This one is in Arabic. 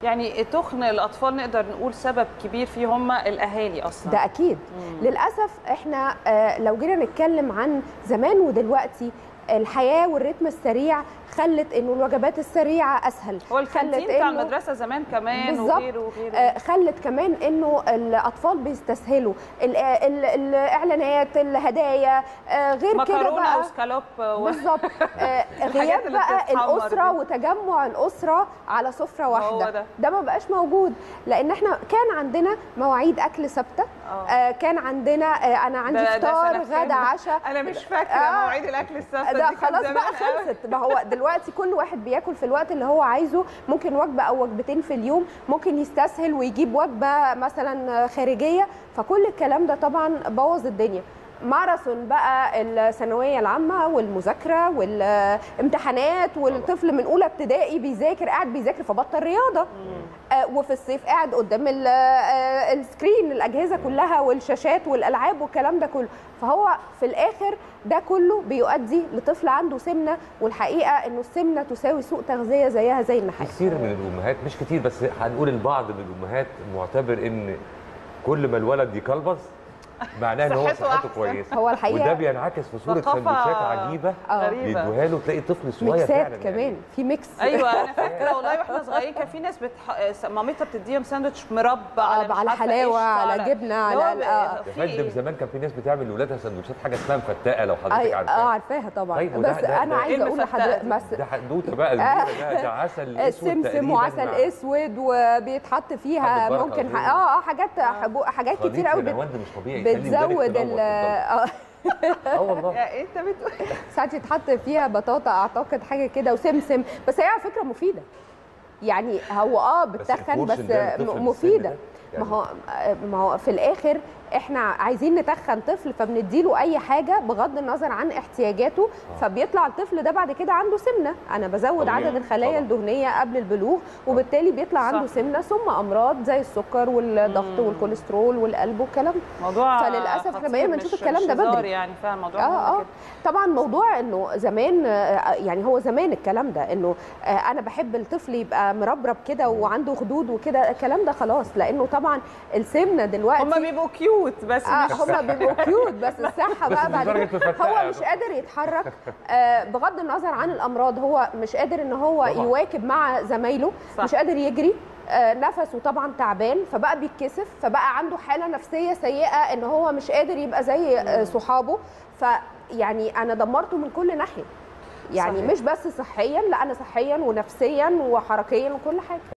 يعني تخن الاطفال نقدر نقول سبب كبير فيه هم الاهالي اصلا. ده اكيد. للاسف احنا لو جينا نتكلم عن زمان ودلوقتي، الحياه والريتم السريع خلت انه الوجبات السريعه اسهل. هو الكانتين بتاع المدرسه زمان كمان وغيره وغيره. خلت كمان انه الاطفال بيستسهلوا الاعلانات، الهدايا، غير كده بقى مكرونه وسكالوب بالظبط. غياب بقى الاسره وتجمع الاسره على سفره واحده، ده ما بقاش موجود، لان احنا كان عندنا مواعيد اكل ثابته. كان عندنا انا عندي فطار غدا عشاء. انا مش فاكره مواعيد الاكل الثابته ده خلاص بقى خلصت. ما هو دلوقتي كل واحد بياكل في الوقت اللي هو عايزه، ممكن وجبه او وجبتين في اليوم، ممكن يستسهل ويجيب وجبه مثلا خارجيه، فكل الكلام ده طبعا بوظ الدنيا. ماراثون بقى الثانويه العامه والمذاكره والامتحانات، والطفل من اولى ابتدائي بيذاكر، قاعد بيذاكر فبطل رياضه. وفي الصيف قاعد قدام السكرين، الاجهزه كلها والشاشات والالعاب والكلام ده كله، فهو في الاخر ده كله بيؤدي لطفل عنده سمنه، والحقيقه انه السمنه تساوي سوء تغذيه زيها زي النحاس. كثير من الامهات، مش كتير بس هنقول البعض من الامهات معتبر ان كل ما الولد يكلبص معناه ان هو صحته كويسه. هو الحقيقه وده بينعكس في صوره سندوتشات عجيبه بيدوها له، تلاقي طفل صغير فعلا كمان يعني. في ميكس. ايوه انا فاكره والله واحنا صغيرين كان في ناس مامتها بتديهم ساندوتش مربى على حلاوه على جبنه على يا فندم. زمان كان في ناس بتعمل لاولادها سندوتشات حاجه اسمها مفتقه، لو حضرتك عارفاها. عارفاها طبعا. طيب بس انا عايزه اقول لحضرتك ده حدوته بقى ده عسل اسود سمسم وعسل اسود، وبيتحط فيها ممكن حاجات كتير قوي بتزود والله يا انت بتقول ساعات يتحط فيها بطاطا اعتقد حاجه كده وسمسم، بس هي على فكره مفيده. يعني هو بتتخن بس مفيده. يعني ما هو في الاخر احنا عايزين نتخن طفل، فبنديله اي حاجه بغض النظر عن احتياجاته، فبيطلع الطفل ده بعد كده عنده سمنه. انا بزود عدد الخلايا الدهنيه قبل البلوغ، وبالتالي بيطلع عنده سمنه، ثم امراض زي السكر والضغط والكوليسترول والقلب والكلام ده. فللاسف احنا بقينا بنشوف الكلام ده بدري. يعني فعلا موضوع طبعا موضوع انه زمان، يعني هو زمان الكلام ده انه انا بحب الطفل يبقى مربرب كده وعنده خدود وكده، الكلام ده خلاص، لانه طبعا السمنه دلوقتي هم بيبقوا كيوت بس هم بيبقوا كيوت بس الصحه بقى بعد هو مش قادر يتحرك بغض النظر عن الامراض، هو مش قادر ان هو يواكب مع زمايله، مش قادر يجري، نفسه طبعا تعبان، فبقى بيتكسف، فبقى عنده حاله نفسيه سيئه ان هو مش قادر يبقى زي صحابه. فيعني انا دمرته من كل ناحيه، يعني صحيح. مش بس صحيا، لا انا صحيا ونفسيا وحركيا وكل حاجه.